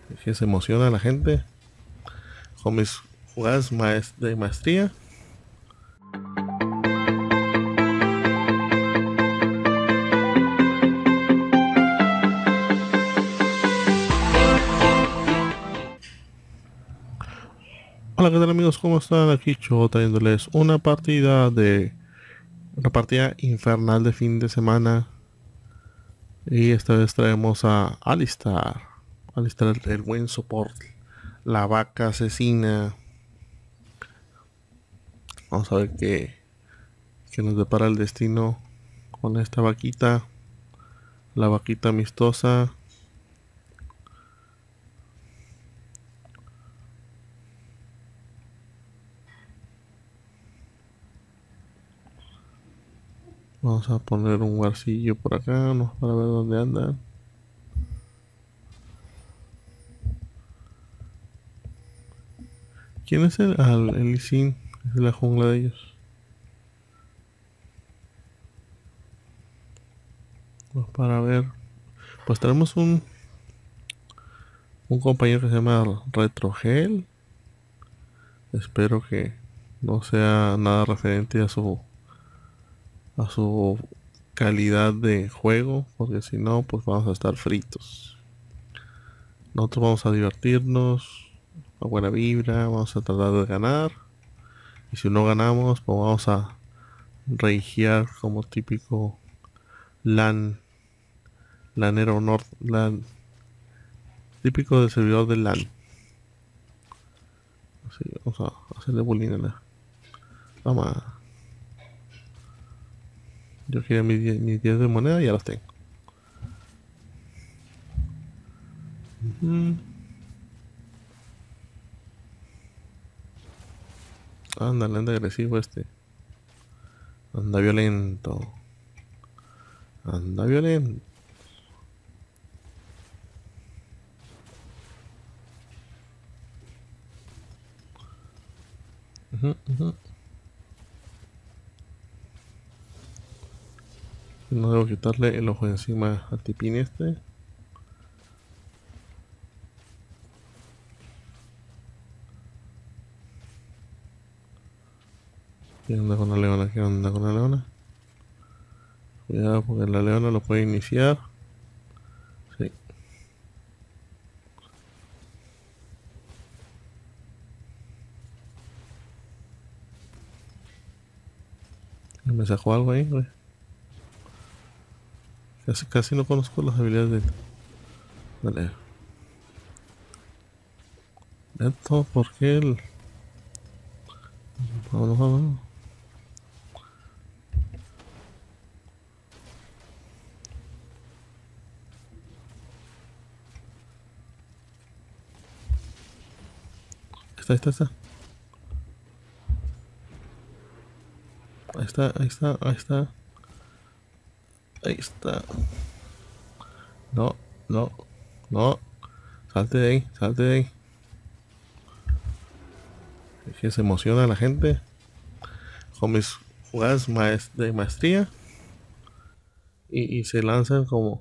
Que se emociona a la gente con mis jugadas de maestría. Hola, ¿qué tal amigos? ¿Cómo están? Aquí yo trayéndoles una partida infernal de fin de semana. Y esta vez traemos a Alistar. Alistar, el buen soporte. La vaca asesina. Vamos a ver qué nos depara el destino con esta vaquita. La vaquita amistosa. Vamos a poner un guarcillo por acá, ¿no? Para ver dónde andan. ¿Quién es el Lee Sin? Es de la jungla de ellos. Pues para ver. Pues tenemos un compañero que se llama Retrogel. Espero que no sea nada referente a su calidad de juego, porque si no, pues vamos a estar fritos. Nosotros vamos a divertirnos, a buena vibra, vamos a tratar de ganar. Y si no ganamos, pues vamos a reigear como típico LAN, LANero North, LAN, típico del servidor de LAN. Así, vamos a hacerle bullying a la. Vamos a. Yo quería mis 10 de moneda y ya los tengo. Mm. Anda, anda agresivo este. Anda violento. Anda violento. Uh -huh, uh -huh. No debo quitarle el ojo encima al tipín este. ¿Qué onda con la leona? ¿Qué onda con la leona? Cuidado porque la leona lo puede iniciar. Sí. Me sacó algo ahí, güey. Casi no conozco las habilidades de. Dale. Esto, ¿por qué el...? Vámonos, vámonos. Ahí está. Ahí está, ahí está, ahí está. Ahí está. No, no, no. Salte de ahí, salte de ahí. Es que se emociona la gente con mis jugadas de maestría y se lanzan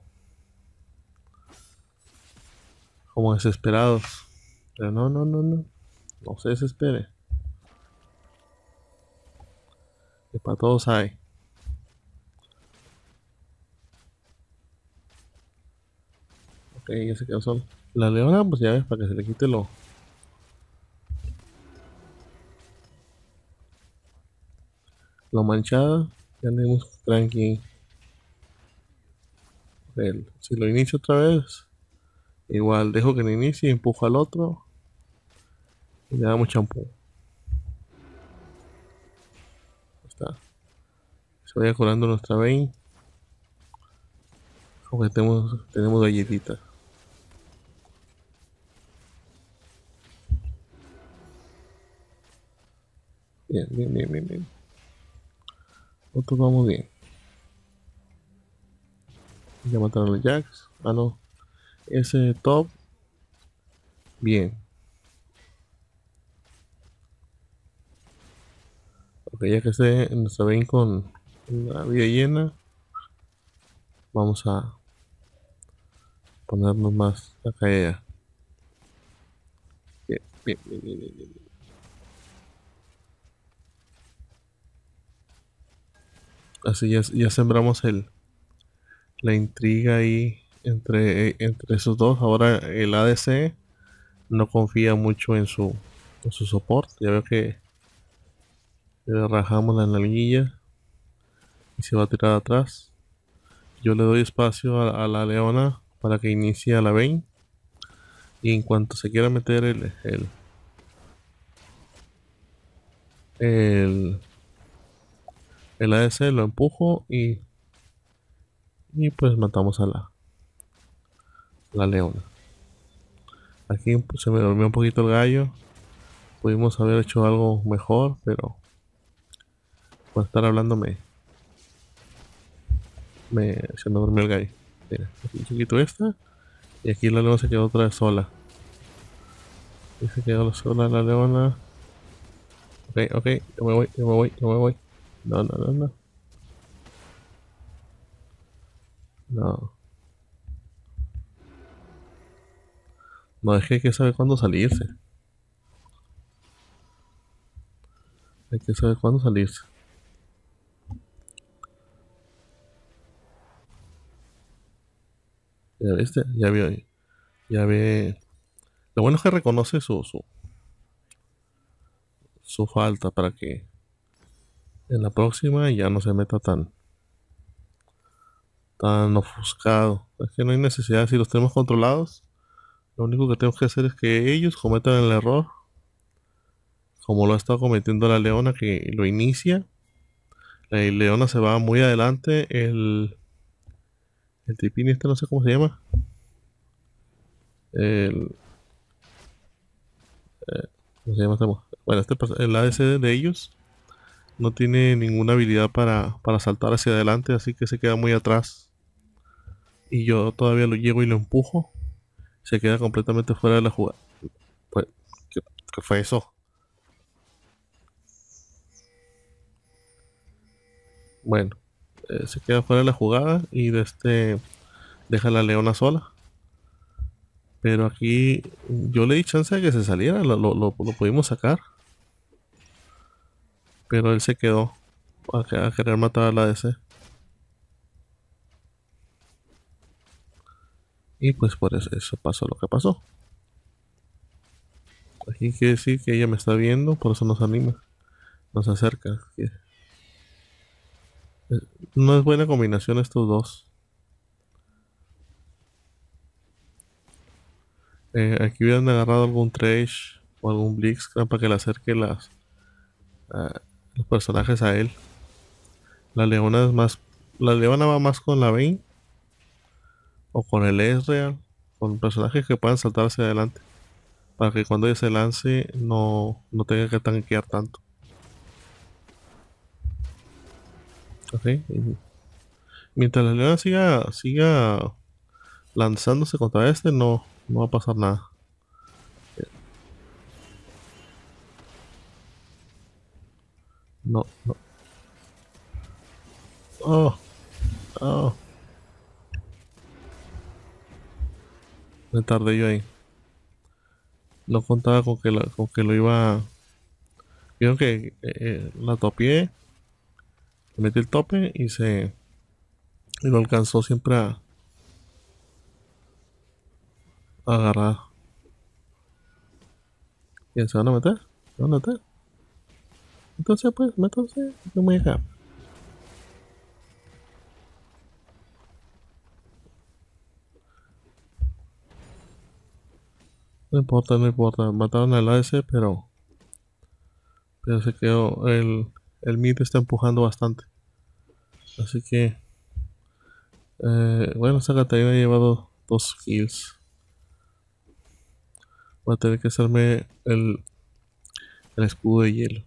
como desesperados. Pero no, no, no, no. No se desespere. Que para todos hay. Ok, ya se quedó solo. La leona, pues ya ves, para que se le quite lo manchada. Ya andemos tranqui. Si lo inicio otra vez, igual dejo que lo inicie, empujo al otro y le damos champú. Está. Se vaya curando nuestra vein. Como que tenemos galletitas. Bien, bien, bien, bien, bien. Nosotros vamos bien. Ya mataron a los Jacks. Ah, no. Ese top. Bien. Ok, ya que esté en nuestra vein con la vida llena, vamos a ponernos más acá y allá. Bien, bien, bien, bien, bien. Así ya sembramos la intriga ahí entre esos dos. Ahora el ADC no confía mucho en su soporte. Ya veo que le rajamos la nalguilla y se va a tirar atrás. Yo le doy espacio a la leona para que inicie a la Vayne. Y en cuanto se quiera meter el, el ADC, lo empujo y pues matamos a la leona. Aquí pues, se me durmió un poquito el gallo. Pudimos haber hecho algo mejor, pero por estar hablando se me durmió el gallo. Mira, aquí se quitó esta y aquí la leona se quedó otra vez sola. Y se quedó sola la leona. Ok, ok, yo me voy, yo me voy, yo me voy. No, no, no, no. No, no, es que hay que saber cuándo salirse. Hay que saber cuándo salirse. Ya viste, ya ve. Lo bueno es que reconoce su falta para que en la próxima ya no se meta tan ofuscado. Es que no hay necesidad, si los tenemos controlados, lo único que tenemos que hacer es que ellos cometan el error, como lo ha estado cometiendo la leona que lo inicia. La leona se va muy adelante, el tipín este no sé cómo se llama. El, ¿Cómo se llama este? Bueno, el ADC de ellos no tiene ninguna habilidad para saltar hacia adelante, así que se queda muy atrás. Y yo todavía lo llego y lo empujo. Se queda completamente fuera de la jugada. Pues, ¿qué fue eso? Bueno, se queda fuera de la jugada y deja a la leona sola. Pero aquí yo le di chance de que se saliera, lo pudimos sacar. Pero él se quedó a querer matar a la DC. Y pues por eso pasó lo que pasó. Aquí quiere decir que ella me está viendo, por eso nos anima, nos acerca. No es buena combinación estos dos. Aquí hubieran agarrado algún Thresh o algún Blitzcrank para que le acerque los personajes a él. La leona es más. La leona va más con la Vayne o con el Ezreal, con personajes que puedan saltar hacia adelante. Para que cuando ella se lance no tenga que tanquear tanto. Ok. Mientras la leona siga lanzándose contra este, no va a pasar nada. No, no. Oh, oh. Me tardé yo ahí. No contaba con que lo iba. Vieron que la topié, le metí el tope y lo alcanzó siempre a agarrar. ¿Quién se van a meter? ¿Se van a meter? Entonces, pues, métanse. Yo me voy acá. No importa, no importa. Mataron al AS, pero se quedó. El mid está empujando bastante. Así que, bueno, esa Catarina ha llevado 2 kills. Voy a tener que hacerme el escudo de hielo.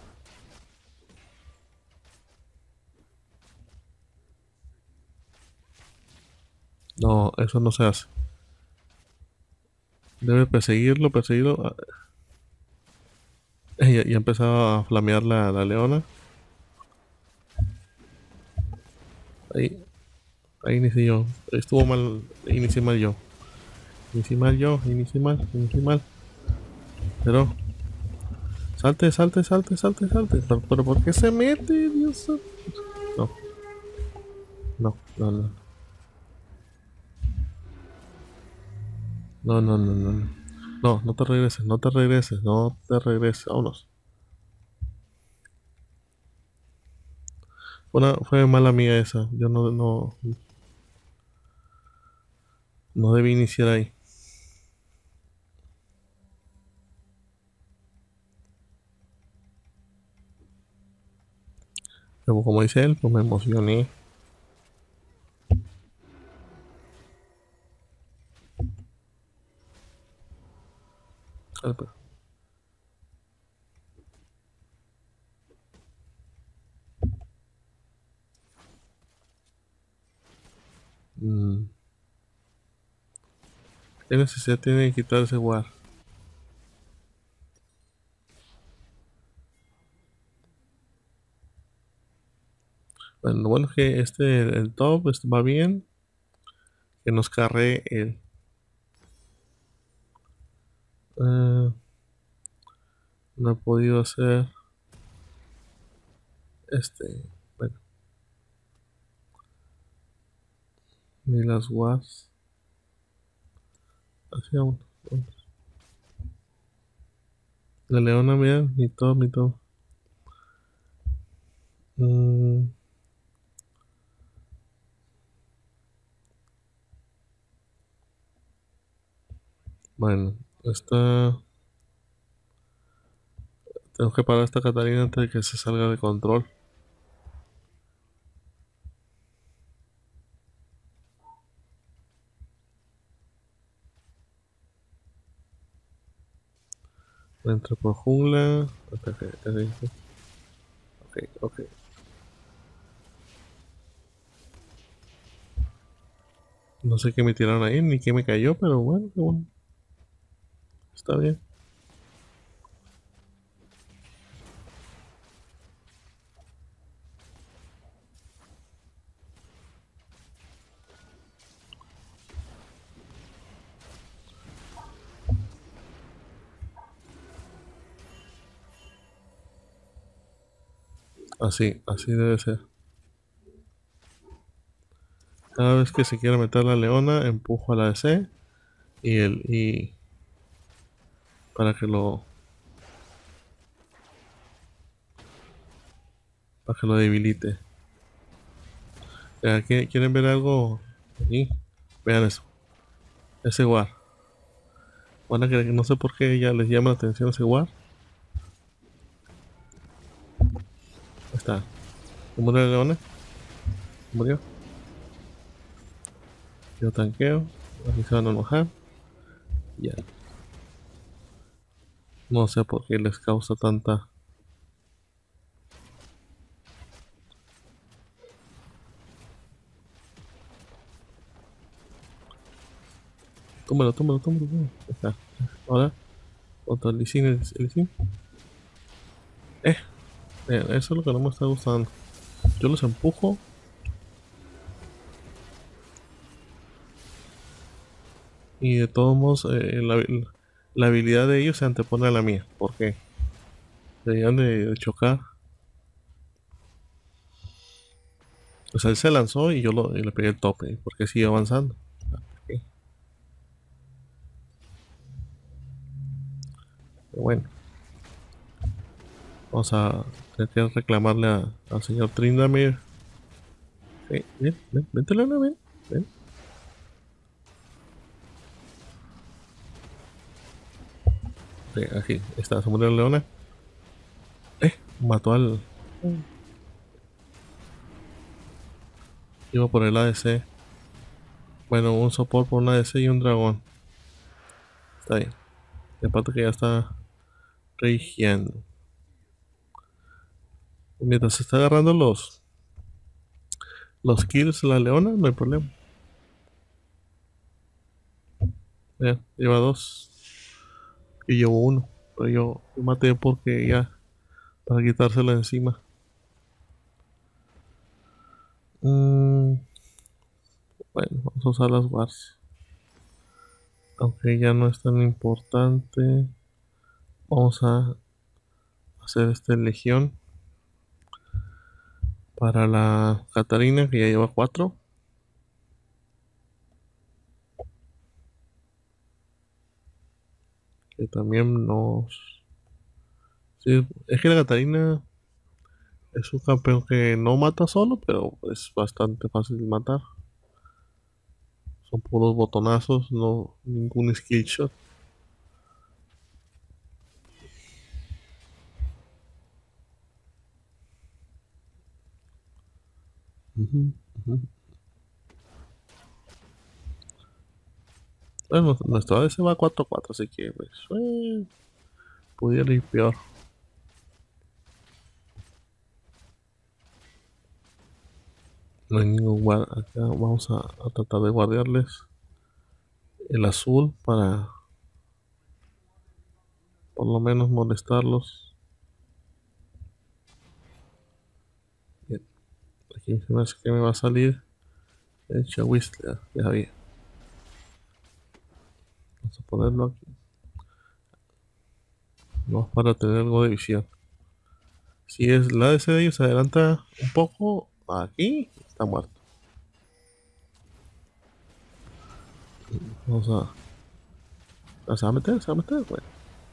No, eso no se hace. Debe perseguirlo. Ya empezaba a flamear la leona. Ahí, ahí inicié yo. Estuvo mal. Inicié mal yo. Inicié mal. Pero, salte, salte, salte, salte, salte. Pero ¿por qué se mete, Dios santo? No, no, no, no. No, no, no, no, no. No, no te regreses, no te regreses, no te regreses. Vámonos. Fue mala mía esa. Yo no debí iniciar ahí. Pero como dice él, pues me emocioné. Ah, pues, mm, ¿qué necesidad tiene de quitar ese war? Bueno, lo bueno es que el top va bien. Que nos carree el. eh, no he podido hacer este. Bueno, ni las wars. Hacía uno. La leona, mira, ni todo, ni todo. Mm, bueno, esta. Tengo que parar a esta Catarina antes de que se salga de control. Entro por jungla. Ok, ok, ok. No sé qué me tiraron ahí, ni qué me cayó, pero bueno, qué bueno. Está bien. Así debe ser. Cada vez que se quiera meter la leona, empujo a la DC y para que lo para que lo debilite. ¿Quieren ver algo? Aquí. Vean eso. Ese war. Van a creer que no sé por qué ya les llama la atención ese war. Ahí está. ¿Se murió la leona? ¿Se murió? Yo tanqueo. Aquí se van a enojar. Ya. No sé por qué les causa tanta. Túmalo, túmalo, túmalo, túmalo. Ahí está. Ahora, otro Lee el Lee Sin. Eh, eso es lo que no me está gustando. Yo los empujo y de todos modos la habilidad de ellos se antepone a la mía. ¿Por qué? Deberían de chocar. O sea, él se lanzó y le pegué el tope. Porque sigue avanzando. Ok. Pero bueno, vamos a tener que reclamarle al señor Trindamir. Ven, ven, vente, Lana, ven, ven. Aquí está, se murió la leona. Mató al. Iba por el ADC. Bueno, un soporte por un ADC y un dragón. Está bien. Y aparte que ya está reigiendo. Mientras se está agarrando los kills la leona, no hay problema. Lleva dos. Y llevo uno. Pero yo maté porque ya. Para quitárselo encima. Mm, bueno, vamos a usar las wars. Aunque ya no es tan importante. Vamos a hacer esta legión para la Catarina, que ya lleva 4. Que también nos... Sí, es que la Catarina es un campeón que no mata solo, pero es bastante fácil de matar. Son puros botonazos, no ningún skill shot. Ujú, ujú. Bueno, nuestro ADC va 4-4, así que pues, pudiera ir peor. No hay ningún acá vamos a tratar de guardiarles el azul para por lo menos molestarlos. Bien, aquí se me hace que me va a salir el Whistler, ya había. Vamos a ponerlo aquí. No para tener algo de visión. Si es la ADC de ellos se adelanta un poco, aquí está muerto. Vamos a... ¿Se va a meter? ¿Se va a meter? Bueno.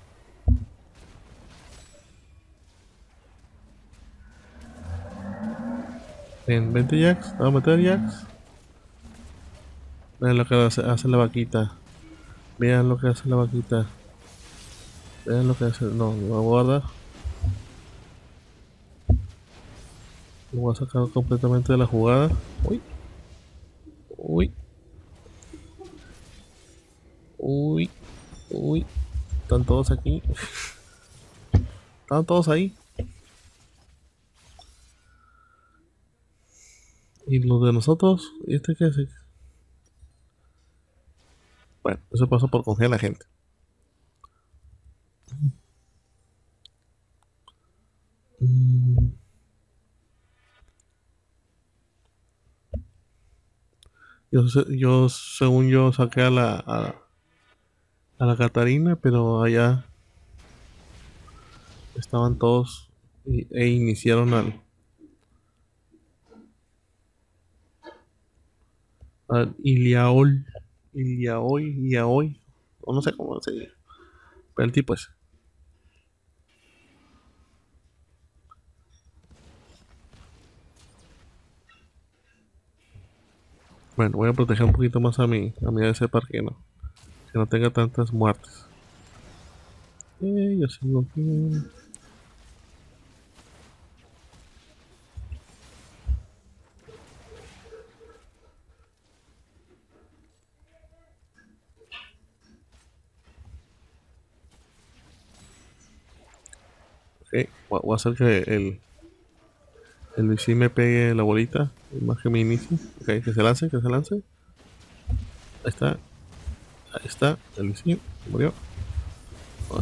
Bien, vente Jax, ¿se va a meter Jax? Vean lo que hace la vaquita. Vean lo que hace la vaquita. Vean lo que hace. No, lo voy a guardar. Lo voy a sacar completamente de la jugada. Uy, uy, uy, uy. Están todos aquí. Están todos ahí. Y los de nosotros. ¿Y este qué hace? Bueno, eso pasa por confiar en la gente. Mm, según yo, saqué a la Catarina, pero allá estaban todos e iniciaron al Iliaol. Iliaoy, o no sé cómo se dice. Pero el tipo es. Bueno, voy a proteger un poquito más a mi ADC para que no tenga tantas muertes. Yo sigo aquí. Ok, voy a hacer que el Luisín me pegue la bolita, más que me inicie. Ok, que se lance, que se lance. Ahí está, el Luisín murió. Ok,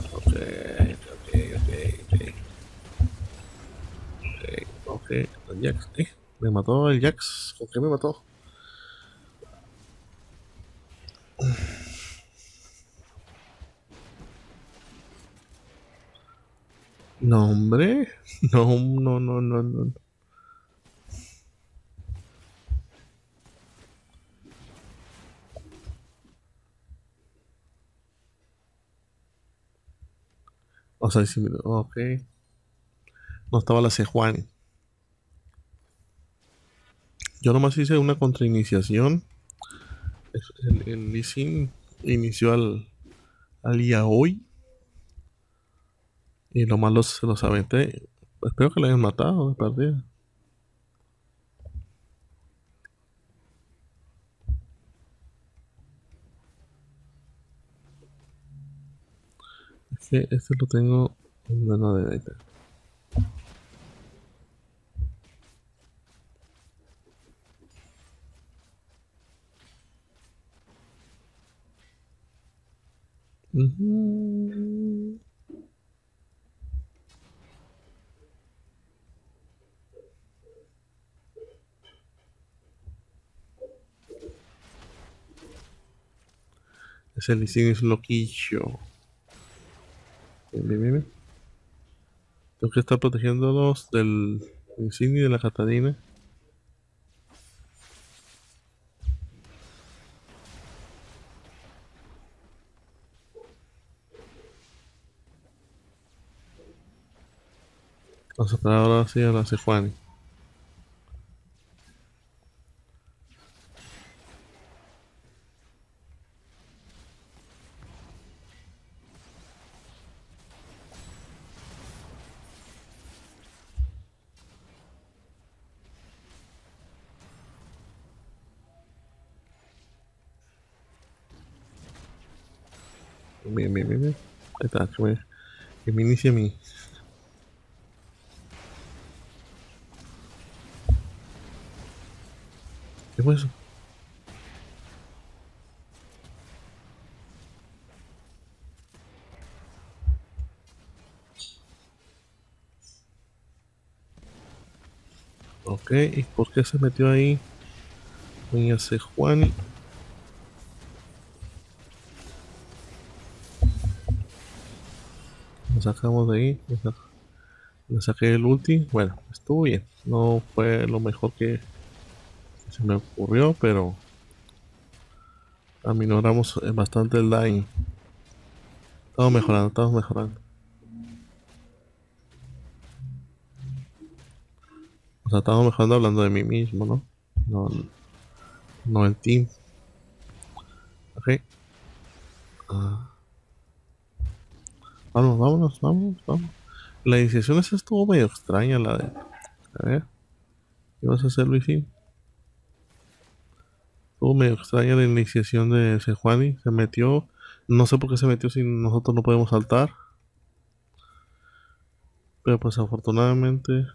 ok, el Jax. Me mató el Jax. ¿Con qué me mató? No, hombre. No, no, no, no, no. O sea, sí, ok. No estaba la Sejuani. Yo nomás hice una contrainiciación. El Lee Sin inició al Yaoi y lo malo se los aventé. Espero que lo hayan matado de perdida. Es que este lo tengo en mano derecha. Ujú. Ese Lee Sin es loquillo. Bien, bien, bien, bien. Tengo que estar protegiéndolos del Insignia y de la Catarina. Vamos a esperar ahora sí a la Sejuani. Bien, bien, bien, bien. Ahí está, que me inicie mi. ¿Qué fue eso? Ok, ¿y por qué se metió ahí? Doña Sejuani. Lo sacamos de ahí. Le saqué el ulti. Bueno, estuvo bien. No fue lo mejor que se me ocurrió, pero aminoramos bastante el daño. Estamos mejorando, estamos mejorando. O sea, estamos mejorando hablando de mí mismo, ¿no? No, no el team. Ok. Ah, vámonos, vámonos, vámonos, vamos. La iniciación esa estuvo medio extraña, la de. A ver, ¿qué vas a hacer, Luisín? Estuvo medio extraña la iniciación de Sejuani. Se metió. No sé por qué se metió si nosotros no podemos saltar. Pero pues afortunadamente.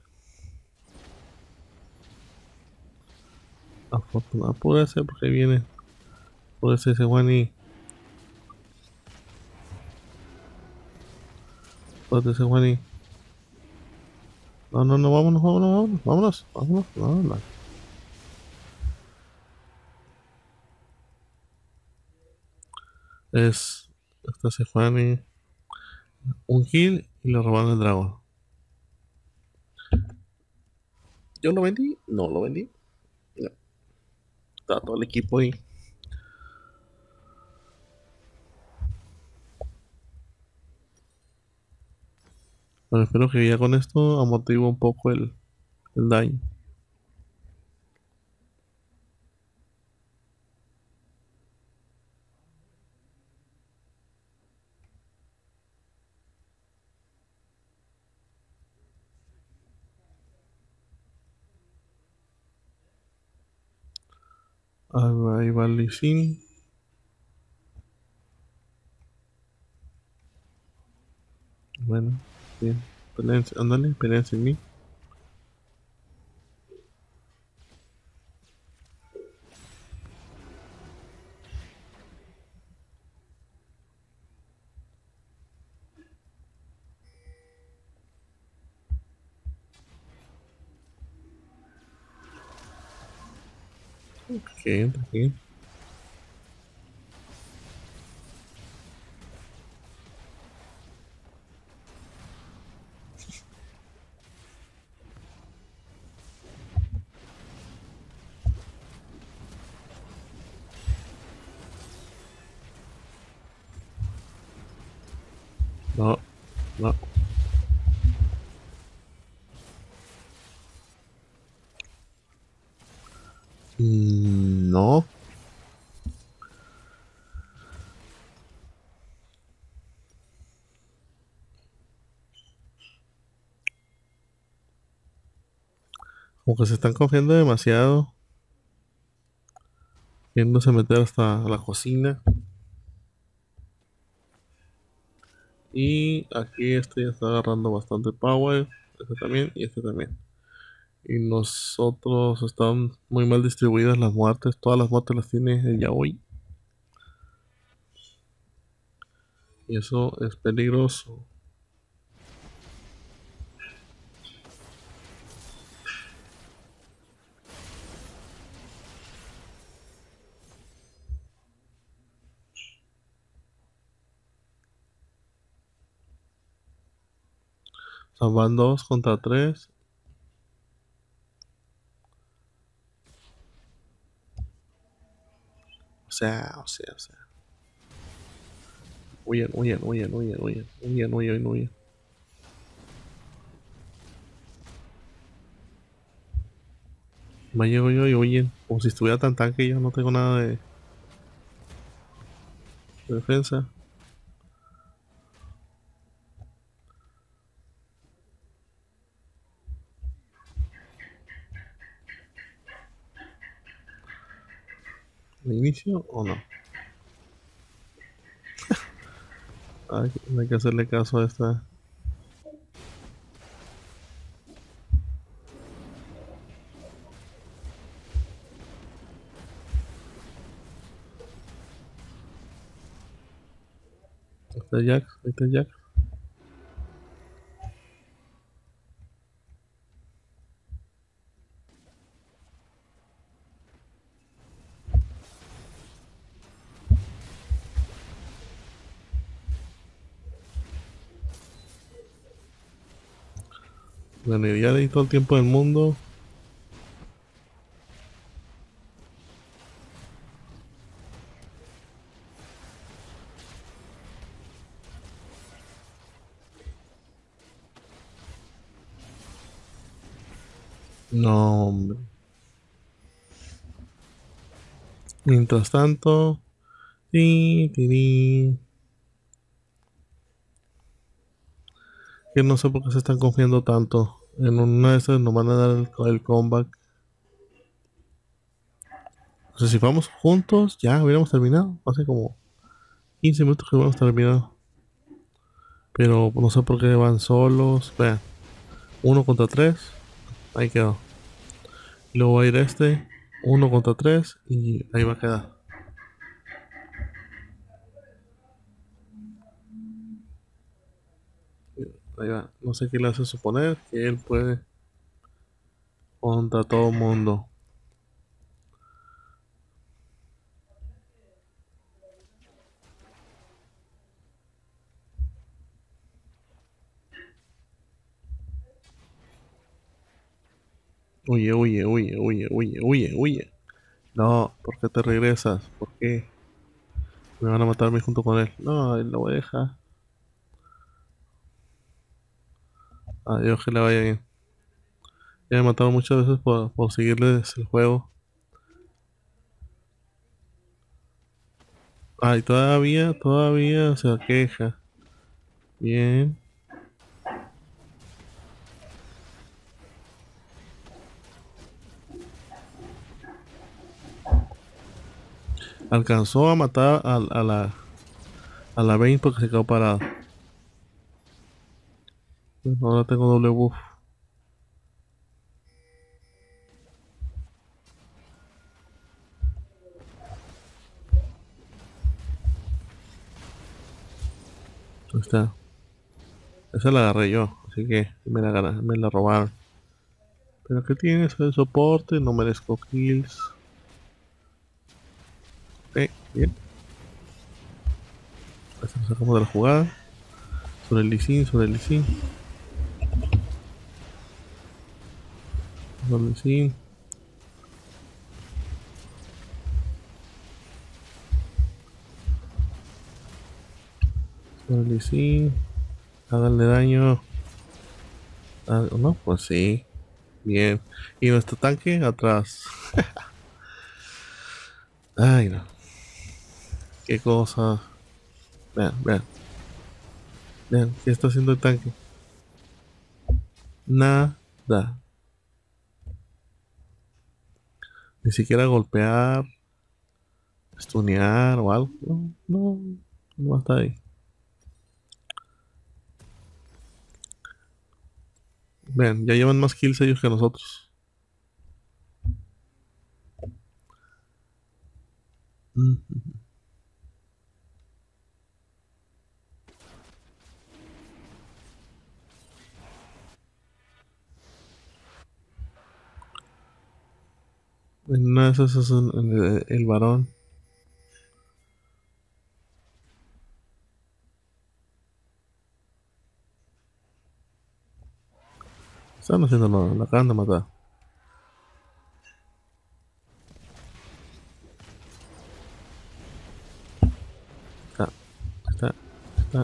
Afortunadamente. Apúrese porque ahí viene. Apúrese Sejuani. Apúrate Sejuani. No, no, no, vámonos, vámonos, vámonos, vámonos, vámonos. No, no. Es. Esta Sejuani. Un kill y le robaron el dragón. Yo lo vendí, no lo vendí. No. Está todo el equipo ahí. Bueno, espero que ya con esto amortigua un poco el daño. Ahí va Lee Sin. Bueno, bien. Peleense, ándale, peleense en mí. Ok, ok. No, no. No. Como que se están confiando demasiado. Yéndose meter hasta la cocina. Y aquí este ya está agarrando bastante power. Este también y este también. Y nosotros están muy mal distribuidas las muertes. Todas las muertes las tiene el Yaoi. Y eso es peligroso. sea, van 2 contra 3. O sea. Huyen. Me llego yo y huyen. Como si estuviera tan tanque y yo no tengo nada de defensa. ¿De inicio o no? Hay que hacerle caso a esta. Ahí está Jax. Bueno, y ya le di todo el tiempo del mundo. No, hombre. Mientras tanto. Ti. Que no sé por qué se están confiando tanto. En una de esas nos van a dar el comeback. O sea, si vamos juntos, ya hubiéramos terminado. Hace como 15 minutos que hubiéramos terminado. Pero no sé por qué van solos. Vean, 1 contra 3. Ahí quedó. Luego va a ir este. 1 contra 3. Y ahí va a quedar. Ahí va. No sé qué le hace suponer que él puede contra todo el mundo. Huye. No, ¿por qué te regresas? ¿Por qué? Me van a matar a mí junto con él. No, él lo voy a dejar. Adiós, que le vaya bien. Ya me mataron muchas veces por seguirles el juego. Ay, todavía se queja. Bien. Alcanzó a matar a la Vayne porque se quedó parada. Bueno, ahora tengo doble buff. Ahí está. Esa la agarré yo, así que me la robaron. Pero ¿qué tiene eso de soporte? No merezco kills. Bien. Así nos sacamos de la jugada. Sobre el Lee Sin. Sobre el Lee Sin. Háganle daño. No, pues sí. Bien. Y nuestro tanque atrás. Ay, no. Qué cosa. Vean. Vean, ¿qué está haciendo el tanque? Nada. Ni siquiera golpear, stunear o algo. No está ahí. Vean, ya llevan más kills ellos que nosotros. Mm. En una de esas es el varón. Están haciendo nada, la acaban de matar. Está, está, está,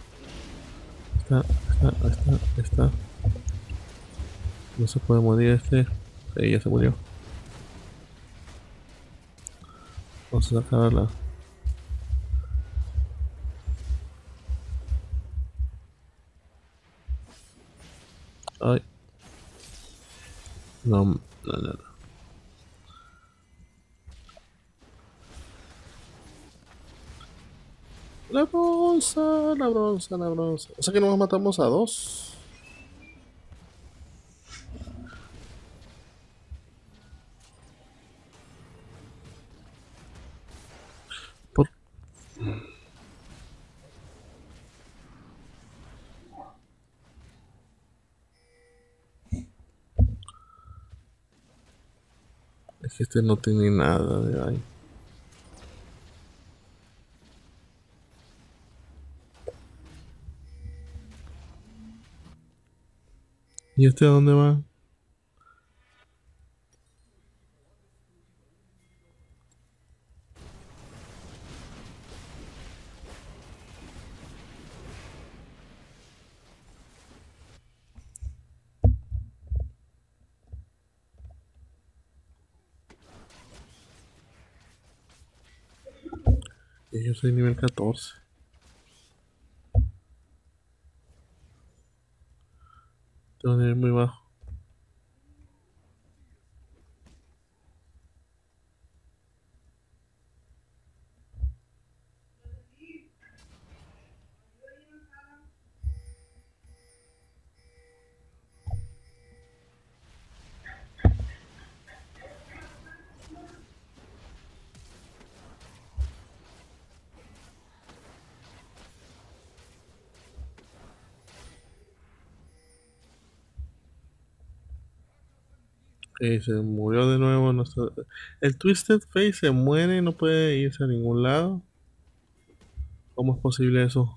está. No se puede morir este. Sí, ya se murió. Vamos a sacar a la. Ay, no, no, no, no. La bronza, la bronza, la bronza. O sea que nos matamos a dos. Por... Es que este no tiene nada de ahí. ¿Y este a dónde va? Y yo soy nivel 14. Tengo nivel muy bajo. Se murió de nuevo. El Twisted Face se muere y no puede irse a ningún lado. ¿Cómo es posible eso?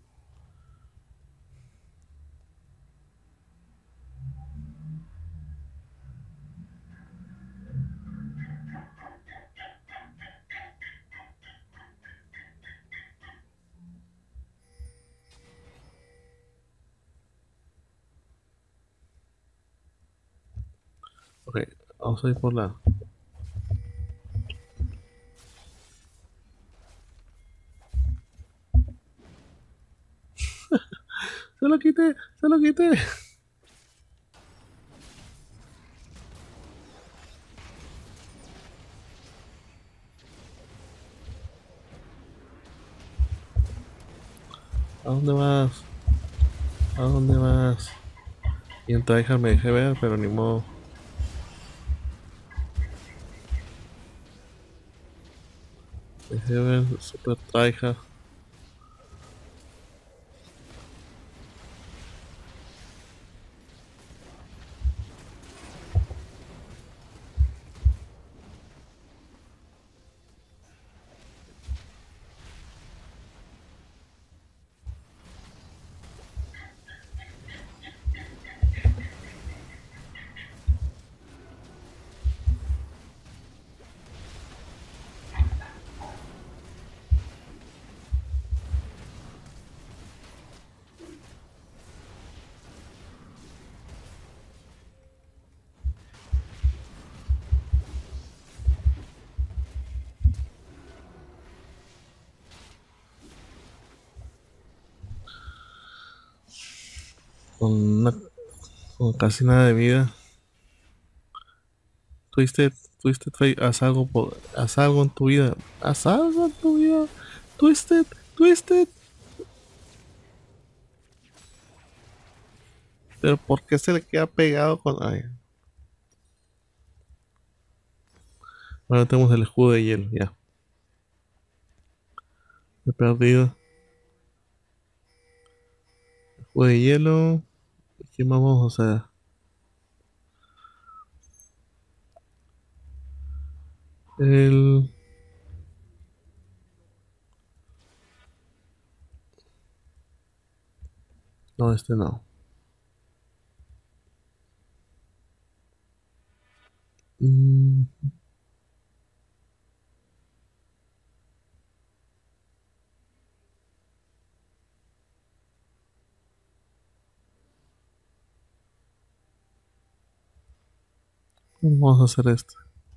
Ok, vamos a ir por la. ¡Se lo quité! ¡Se lo quité! ¿A dónde vas? ¿A dónde vas? Y en Tryhard me dejé ver, pero ni modo. Me dejé ver Super Tryhard. Con, una- con casi nada de vida. Twisted, Twisted Face, haz algo en tu vida. Haz algo en tu vida. Twisted, Twisted. Pero ¿por qué se le queda pegado con... Ay, bueno, tenemos el escudo de hielo, ya. He perdido. Escudo de hielo. ¿Qué más vamos a hacer? El... No, este no. Vamos a hacer esto.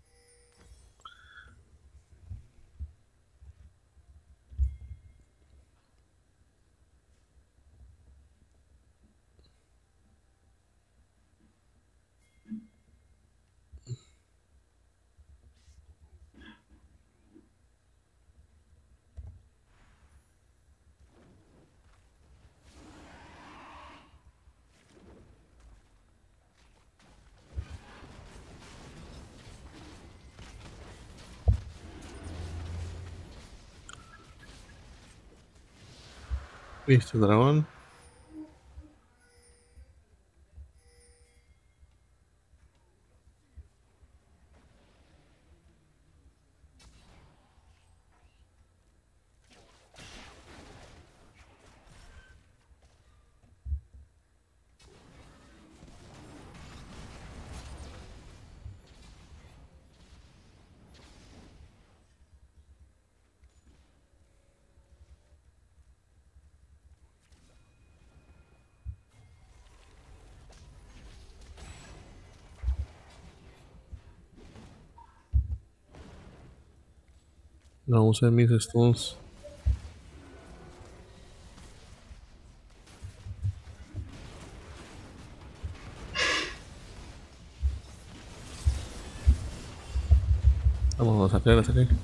Listo, dragón. No usé mis stuns. Vamos a sacar, a sacar.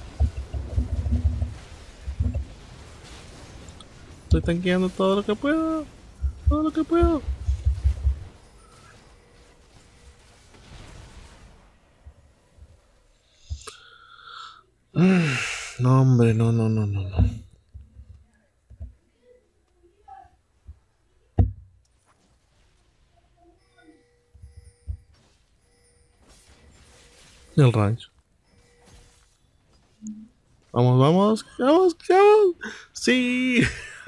Estoy tanqueando todo lo que puedo. Todo lo que puedo. No, hombre, no, no, no, no, no. El rancho. Vamos, vamos, vamos, vamos. Sí.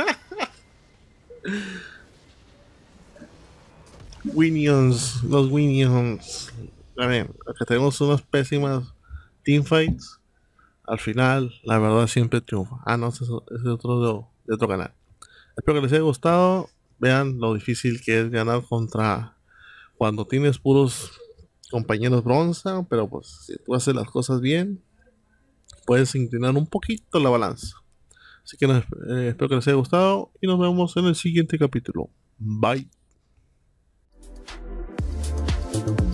Winions, los Winions. A ver, acá tenemos unas pésimas teamfights. Al final, la verdad siempre triunfa. Ah, no, ese es otro de otro canal. Espero que les haya gustado. Vean lo difícil que es ganar contra cuando tienes puros compañeros bronce, pero pues si tú haces las cosas bien, puedes inclinar un poquito la balanza. Así que espero que les haya gustado y nos vemos en el siguiente capítulo. Bye.